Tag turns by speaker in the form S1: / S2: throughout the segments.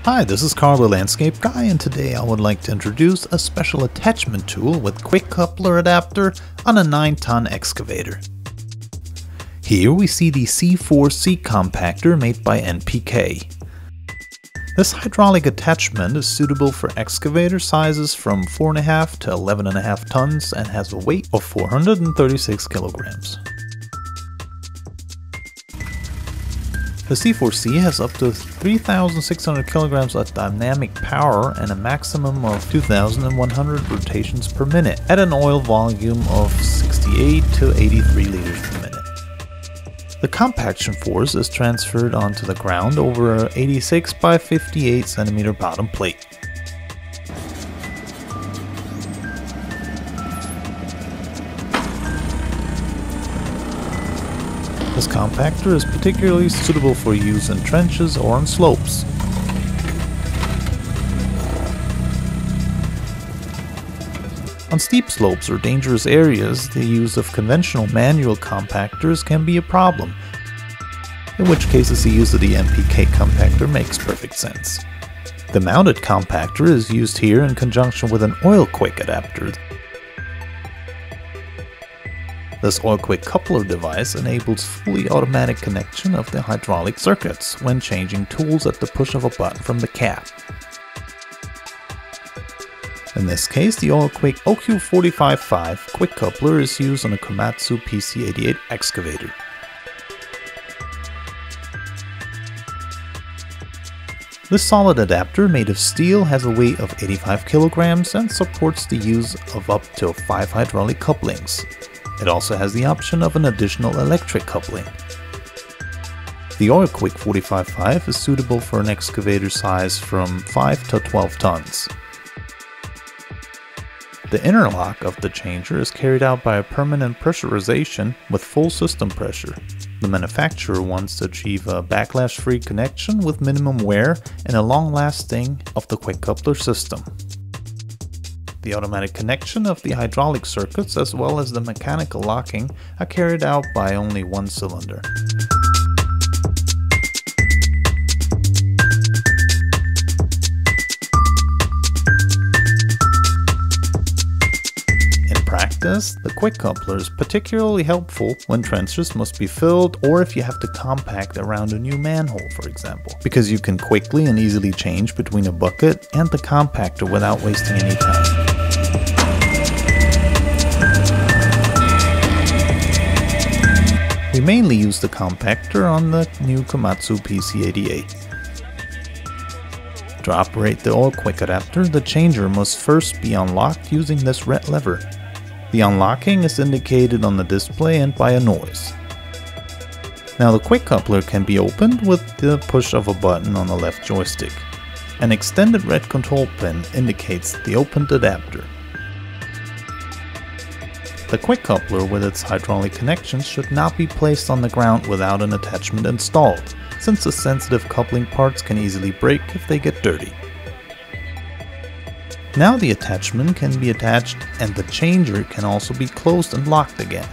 S1: Hi, this is Carl the Landscape Guy, and today I would like to introduce a special attachment tool with quick coupler adapter on a 9-ton excavator. Here we see the C-4C compactor made by NPK. This hydraulic attachment is suitable for excavator sizes from 4.5 to 11.5 tons and has a weight of 436 kilograms. The C-4C has up to 3,600 kilograms of dynamic power and a maximum of 2,100 rotations per minute at an oil volume of 68 to 83 liters per minute. The compaction force is transferred onto the ground over an 86 by 58 centimeter bottom plate. This compactor is particularly suitable for use in trenches or on slopes. On steep slopes or dangerous areas, the use of conventional manual compactors can be a problem, in which cases the use of the NPK compactor makes perfect sense. The mounted compactor is used here in conjunction with an Oilquick adapter. This Oilquick coupler device enables fully automatic connection of the hydraulic circuits when changing tools at the push of a button from the cab. In this case, the Oilquick OQ455 quick coupler is used on a Komatsu PC88 excavator. This solid adapter made of steel has a weight of 85 kilograms and supports the use of up to 5 hydraulic couplings. It also has the option of an additional electric coupling. The Oilquick 455 is suitable for an excavator size from 5 to 12 tons. The interlock of the changer is carried out by a permanent pressurization with full system pressure. The manufacturer wants to achieve a backlash-free connection with minimum wear and a long lasting of the quick coupler system. The automatic connection of the hydraulic circuits as well as the mechanical locking are carried out by only one cylinder. In practice, the quick coupler is particularly helpful when trenches must be filled or if you have to compact around a new manhole, for example, because you can quickly and easily change between a bucket and the compactor without wasting any time. We mainly use the compactor on the new Komatsu PC88. To operate the Oilquick adapter, the changer must first be unlocked using this red lever. The unlocking is indicated on the display and by a noise. Now the quick coupler can be opened with the push of a button on the left joystick. An extended red control pin indicates the opened adapter. The quick coupler with its hydraulic connections should not be placed on the ground without an attachment installed, since the sensitive coupling parts can easily break if they get dirty. Now the attachment can be attached and the changer can also be closed and locked again.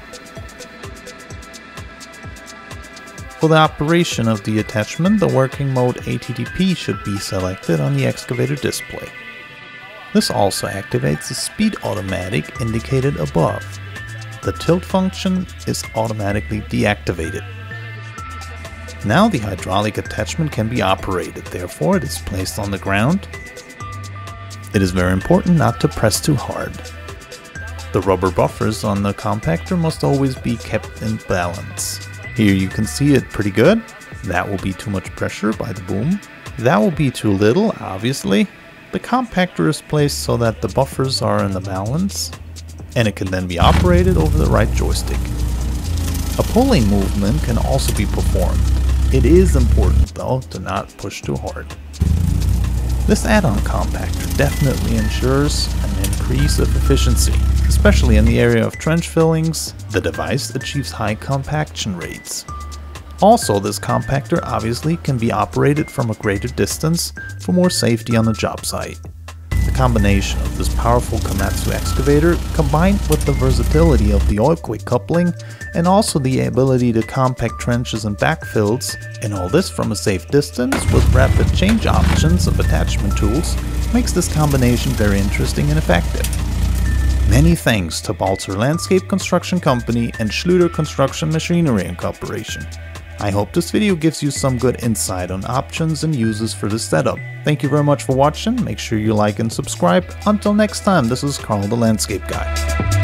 S1: For the operation of the attachment, the working mode ATTP should be selected on the excavator display. This also activates the speed automatic indicated above. The tilt function is automatically deactivated. Now the hydraulic attachment can be operated, therefore it is placed on the ground. It is very important not to press too hard. The rubber buffers on the compactor must always be kept in balance. Here you can see it pretty good. That will be too much pressure by the boom. That will be too little, obviously. The compactor is placed so that the buffers are in the balance, and it can then be operated over the right joystick. A pulling movement can also be performed. It is important though to not push too hard. This add-on compactor definitely ensures an increase of efficiency, especially in the area of trench fillings. The device achieves high compaction rates. Also, this compactor obviously can be operated from a greater distance for more safety on the job site. The combination of this powerful Komatsu excavator, combined with the versatility of the Oilquick coupling, and also the ability to compact trenches and backfills, and all this from a safe distance with rapid change options of attachment tools, makes this combination very interesting and effective. Many thanks to Balzer Landscape Construction Company and Schluter Construction Machinery Incorporation. I hope this video gives you some good insight on options and uses for this setup. Thank you very much for watching, make sure you like and subscribe. Until next time, this is Carl the Landscape Guy.